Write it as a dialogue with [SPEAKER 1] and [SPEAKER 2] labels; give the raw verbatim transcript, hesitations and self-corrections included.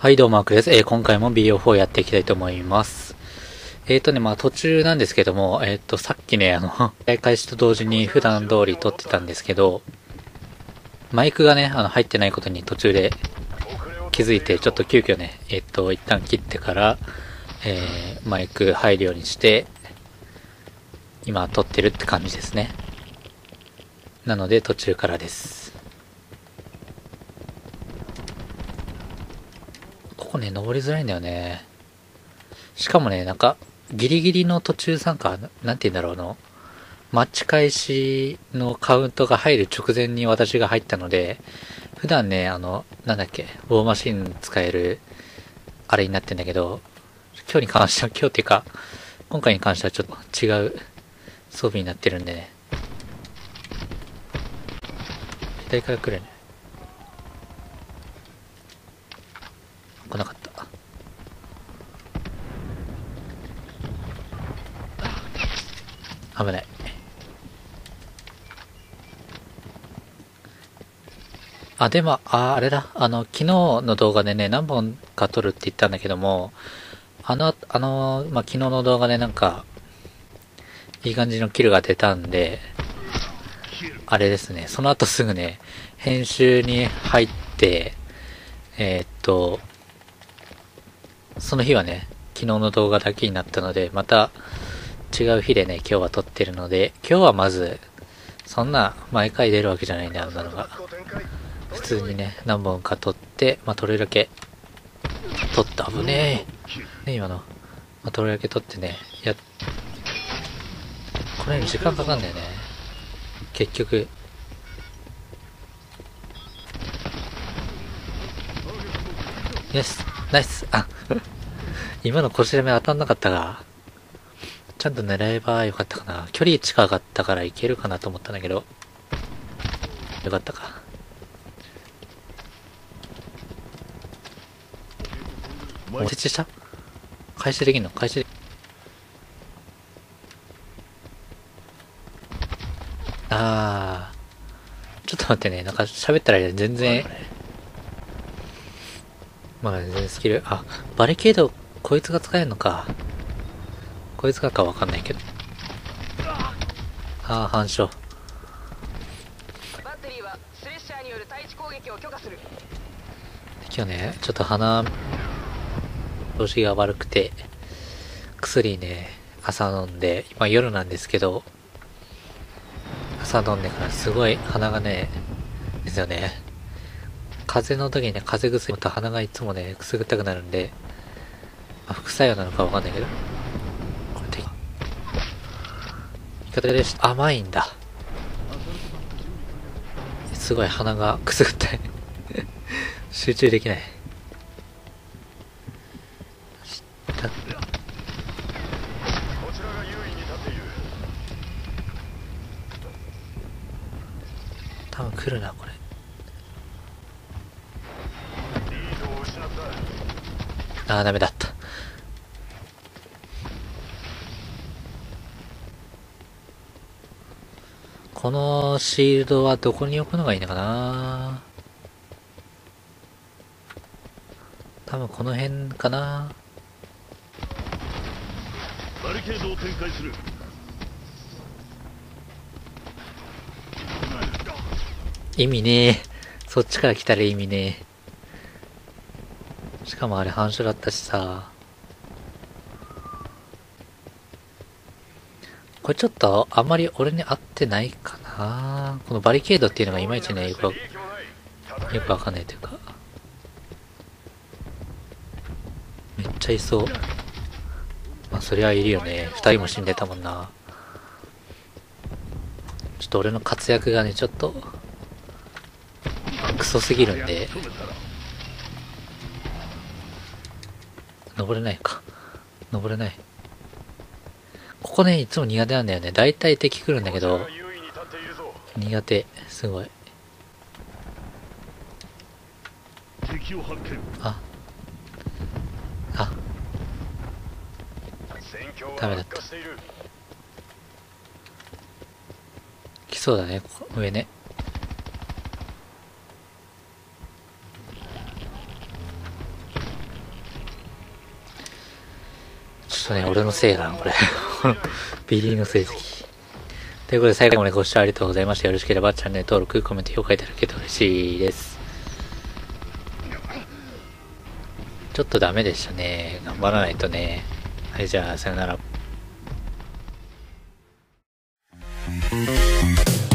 [SPEAKER 1] はい、どうもマークです。えー、今回も ビーオーフォー やっていきたいと思います。えーとね、まあ途中なんですけども、えーと、さっきね、あの、再開始と同時に普段通り撮ってたんですけど、マイクがね、あの、入ってないことに途中で気づいて、ちょっと急遽ね、えーと、一旦切ってから、えー、マイク入るようにして、今撮ってるって感じですね。なので途中からです。ここね、登りづらいんだよね。しかもね、なんか、ギリギリの途中参加、なんて言うんだろうの、マッチ開始のカウントが入る直前に私が入ったので、普段ね、あの、なんだっけ、ウォーマシン使える、あれになってんだけど、今日に関しては、今日っていうか、今回に関してはちょっと違う装備になってるんでね。左から来るね。来なかった。危ない。あ、でも、あ、あれだ。あの、昨日の動画でね、何本か撮るって言ったんだけども、あの、あの、まあ、昨日の動画でなんか、いい感じのキルが出たんで、あれですね、その後すぐね、編集に入って、えー、っと、その日はね、昨日の動画だけになったので、また違う日でね、今日は撮ってるので、今日はまず、そんな毎回出るわけじゃないんだよ、あんなのが。普通にね、何本か撮って、まあ、撮れるだけ、撮った。危ねえ。ね、今の。まあ、撮れるだけ撮ってね、や、これに時間かかんだよね。結局。よし、ナイス。あ、今の腰攻め当たんなかったが、ちゃんと狙えばよかったかな。距離近かったからいけるかなと思ったんだけど、よかったか。設置した開始できんの開始であー。ちょっと待ってね。なんか喋ったら全然、まあ全然スキル、あ、バリケード、こいつが使えるのか。こいつがかわかんないけど。あー、反射。
[SPEAKER 2] バッテリーはスレッシャーによる対地攻撃を許可する。
[SPEAKER 1] 今日ね、ちょっと鼻、調子が悪くて、薬ね、朝飲んで、今夜なんですけど、朝飲んでからすごい鼻がね、ですよね。風邪の時にね、風邪薬持った鼻がいつもね、くすぐったくなるんで、まあ、副作用なのかわかんないけど、これで、言い方でし、甘いんだ。すごい鼻がくすぐったい。集中できない。多分来るな、これ。あー、ダメだった。このシールドはどこに置くのがいいのかな。多分この辺かな。
[SPEAKER 3] バリケードを展開する。
[SPEAKER 1] 意味ねえ。そっちから来たら意味ねえ。しかもあれ反射だったしさ。これちょっとあんまり俺に合ってないかな。このバリケードっていうのがいまいちね、よくわ、よくわかんないというか。めっちゃいそう。まあそりゃいるよね。二人も死んでたもんな。ちょっと俺の活躍がね、ちょっと、クソすぎるんで。登れないか。登れない。ここね、いつも苦手なんだよね。だいたい敵来るんだけど、苦手。すごい。あ。あ。ダメだった。来そうだね、ここ上ね。 っとね、俺のせいだな、これ。ビリーの成績。ということで、最後までご視聴ありがとうございました。よろしければチャンネル登録、コメント、評価いただけると嬉しいです。ちょっとダメでしたね。頑張らないとね。はい、じゃあ、さよなら。